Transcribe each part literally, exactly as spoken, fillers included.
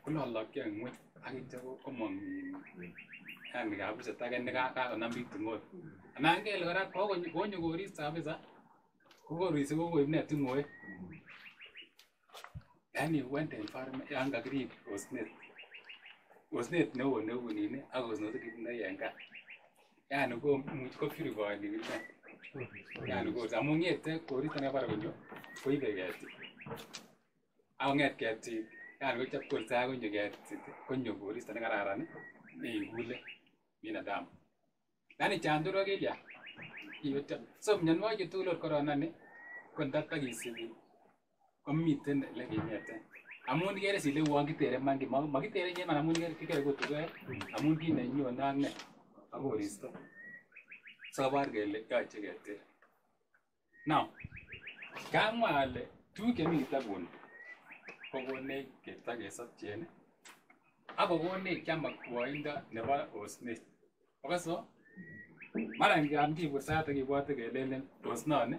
kololokyo en ngweny ak ityo komong yani kabuset age nekakonam biik tung'oek. Anan kele kora konyo koristo kabisa ko korisi kokoib ne tung'oek. Yani went environment yan kakirib osnet. Osnet neo neu nini ak osnotik ne en gaa. Yani ko much ko purifying niton. Yani ko amun ngete koristo nebare konyo koibe ketik. Ako nget ketik yani kochop kolsa konyo ketik konyo koristo nekararan neikule binadamu. Yani chanduro kilya iwete so mionwogik tugul korona ni ko ndatakisibi komiten ele kingeten. Amun kere sile uon kitere mangi makitere nyeman amun kikere kotuge amun kit nenyone ak ne ak koristo. So bar kele yoche keter. Now kamwa ale tuguk chemi kitabuni kokonech ketakesopchen ak kokonech kiam akwoindo nebo osnet. Okaso mara ngam kibur sait akibwote kelelen osnoni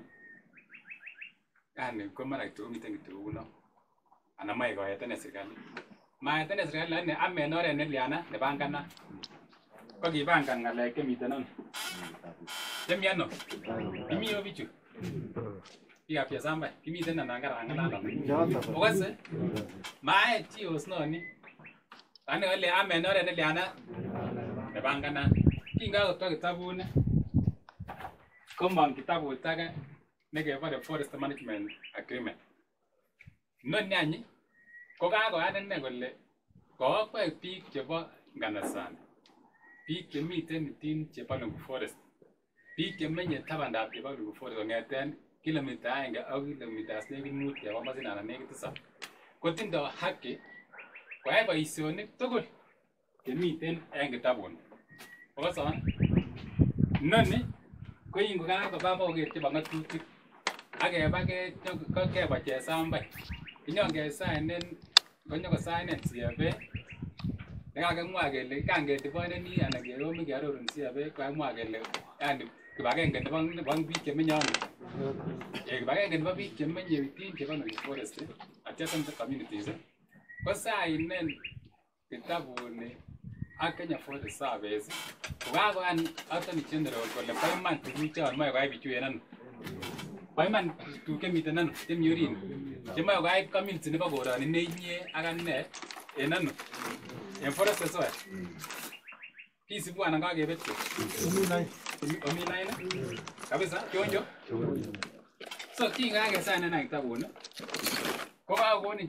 yani ko mara kityo miten kityo kuno anan moe koetene serikali. Maetene serikali lakini ame en oret neliana nepanganat. Ko kipangan ng'alek chemiten ano? Chemi ano? Kimi yo bichu? Biikab Chesambaa kimiten anan karang'alal. Okose maet chi osnoni lakini kole ame en oret neliana nepanganat. Kingakotwo kitabuni komong kitabut age nekebore Forest Management Agreement. Noni any ko kakoyan ine kole kokwek biik chebo nganasani, biik chemiten itin chebo Lungu Forest, biik chemenye tabandab chebo Lungu Forest kong'eten kilomita aenge ak kilomitas nekit mut keba komosin anan nekit tisap kotindo haki koyai boisionik tugul chemiten en kitabuni. Okason noni ko ingo kakoba boker chebo ng'atutik akeba keba Chesambaa kinyokesainen konyokosainen C F A nekakimwa kele kangetifoneni anan keyomi kearorun C F A kakimwa kele yani kibagenge nebo biik chemenye ano kibagenge nebo biik chemenye itin chebo Lungu Forest adjacent communities ko sainen kitabuni ak Kenya Forest Service kokakoyan Attorney General kole bo iman tuguk chon moe koyai bichu en ano. Bo iman tuguk chemiten ano chemi orit chemoe koyai community nebo koroni neinye ak ane en ano en Forest Reserve. Kisibu anan kakebet ko omi lain kabisa chonjo. So kingakesainen kitabuni ko kakokoni